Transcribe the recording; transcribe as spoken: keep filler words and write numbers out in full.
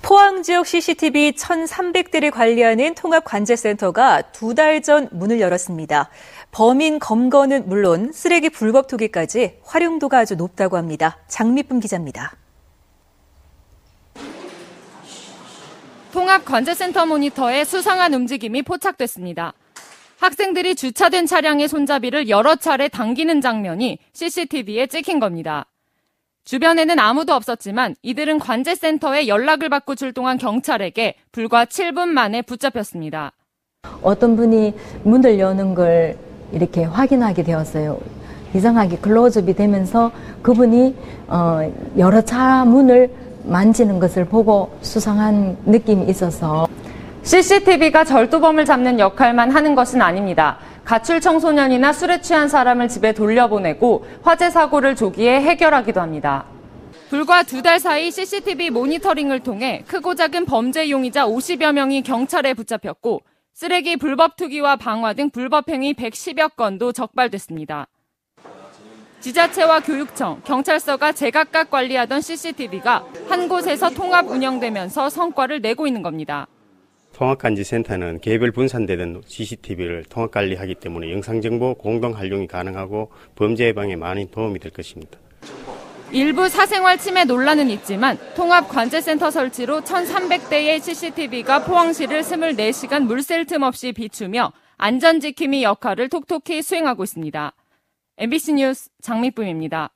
포항 지역 씨씨티비 천삼백 대를 관리하는 통합관제센터가 두 달 전 문을 열었습니다. 범인 검거는 물론 쓰레기 불법 투기까지 활용도가 아주 높다고 합니다. 장미쁨 기자입니다. 통합관제센터 모니터에 수상한 움직임이 포착됐습니다. 학생들이 주차된 차량의 손잡이를 여러 차례 당기는 장면이 씨씨티비에 찍힌 겁니다. 주변에는 아무도 없었지만 이들은 관제센터에 연락을 받고 출동한 경찰에게 불과 칠 분 만에 붙잡혔습니다. 어떤 분이 문을 여는 걸 이렇게 확인하게 되었어요. 이상하게 클로즈업이 되면서 그분이 여러 차 문을 만지는 것을 보고 수상한 느낌이 있어서. 씨씨티비가 절도범을 잡는 역할만 하는 것은 아닙니다. 가출 청소년이나 술에 취한 사람을 집에 돌려보내고 화재 사고를 조기에 해결하기도 합니다. 불과 두 달 사이 씨씨티비 모니터링을 통해 크고 작은 범죄 용의자 오십여 명이 경찰에 붙잡혔고 쓰레기 불법 투기와 방화 등 불법 행위 백십여 건도 적발됐습니다. 지자체와 교육청, 경찰서가 제각각 관리하던 씨씨티비가 한 곳에서 통합 운영되면서 성과를 내고 있는 겁니다. 통합관제센터는 개별 분산되던 씨씨티비를 통합관리하기 때문에 영상정보 공동 활용이 가능하고 범죄 예방에 많은 도움이 될 것입니다. 일부 사생활 침해 논란은 있지만 통합관제센터 설치로 천삼백 대의 씨씨티비가 포항시를 이십사 시간 물 샐 틈 없이 비추며 안전지킴이 역할을 톡톡히 수행하고 있습니다. 엠비씨 뉴스 장미쁨입니다.